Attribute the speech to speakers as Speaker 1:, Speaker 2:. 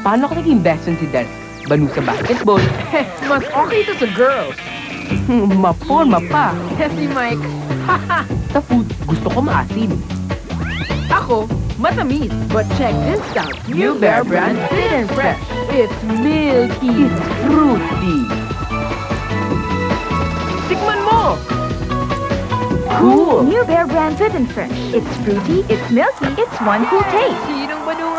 Speaker 1: Paano ka naging best friend si Del? Banu sa basketball.
Speaker 2: Mas okay ito sa girls.
Speaker 1: Maporma pa.
Speaker 2: Si Mike.
Speaker 1: Sa food, gusto ko maasim.
Speaker 2: Ako, matamis. But check this out. New Bear Brand Fit and Fresh. It's milky.
Speaker 1: It's fruity.
Speaker 2: Tikman mo!
Speaker 1: Cool.
Speaker 3: New Bear Brand Fit and Fresh. It's fruity, it's milky, it's one cool taste.
Speaker 2: Sinong Banu